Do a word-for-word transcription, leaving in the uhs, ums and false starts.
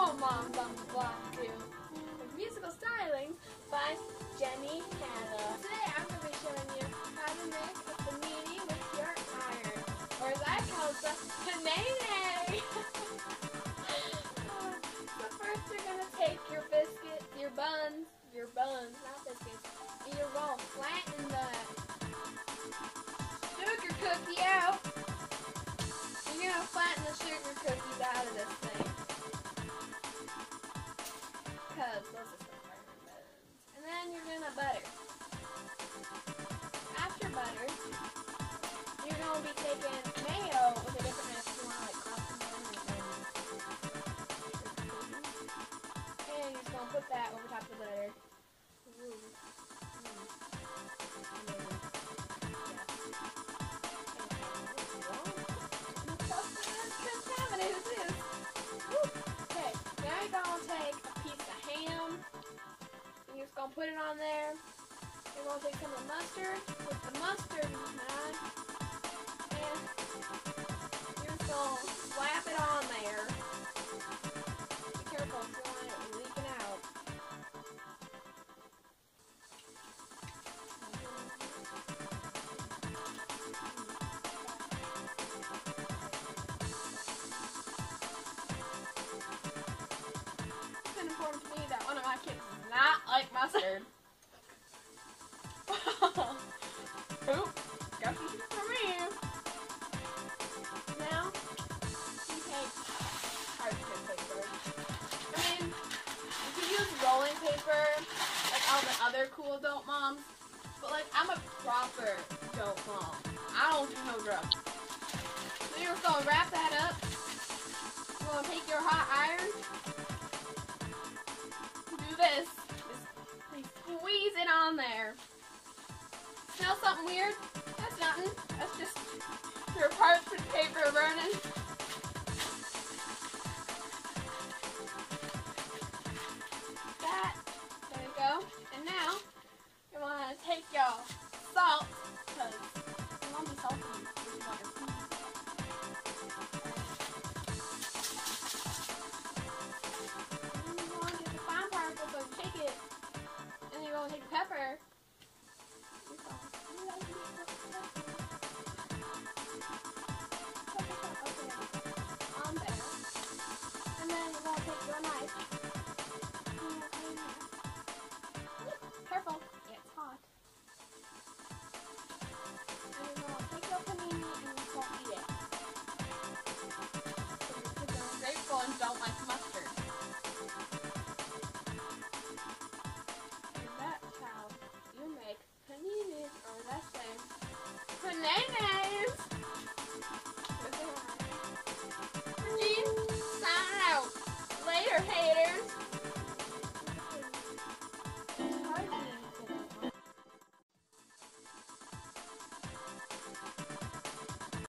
Oh, Mom's on the block too. With musical styling by Jenny Hanna. Today I'm going to be showing you how to make a panini with your iron, or as I call it, the Panini. So first you're going to take your biscuit, your buns, your buns, not biscuits, and you're going to flatten the sugar cookie out. You're going to flatten the sugar cookies out of this thing. Because those are some burning buns. And then you're going to butter. After butter, you're going to be taking mayo with a different knife if you want to like cross them down and and you're just going to put that over top of the butter. Ooh. Mm. You're just going to put it on there. You're going to take some of the mustard with the mustard knife, and you're just going to slap it on there. Be careful if you don't want it leaking out. It's been important to me that one of my kids does not like mustard. Oop, got some for me. Now, you take parchment paper. I mean, you can use rolling paper, like all the other cool adult moms, but like, I'm a proper adult mom. I don't do no drugs. So you're just gonna wrap that up. You're gonna take your hot iron, do this, just squeeze it on there. Smell something weird? That's nothing. That's just your parchment paper burning.